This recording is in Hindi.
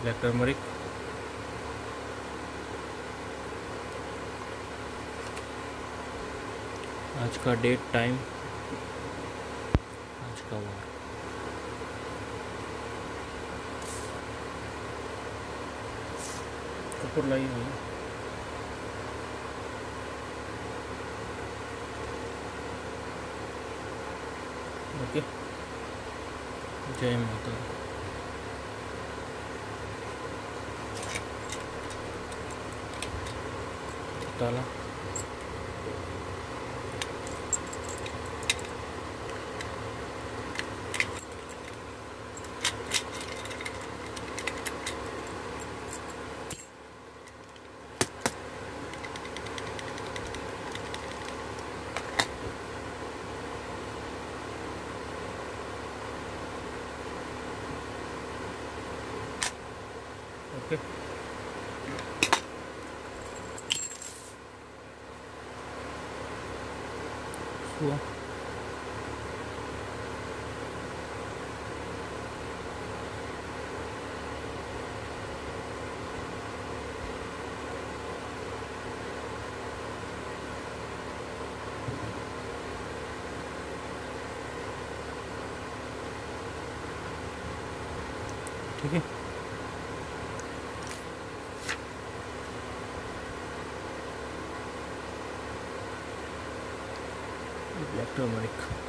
ब्लैक टर्मरिक, आज का डेट, टाइम, आज का वार। कपूर लाई हुई है। ओके, जय माता दी। ताला ओके, हुआ ठीक है। Black turmeric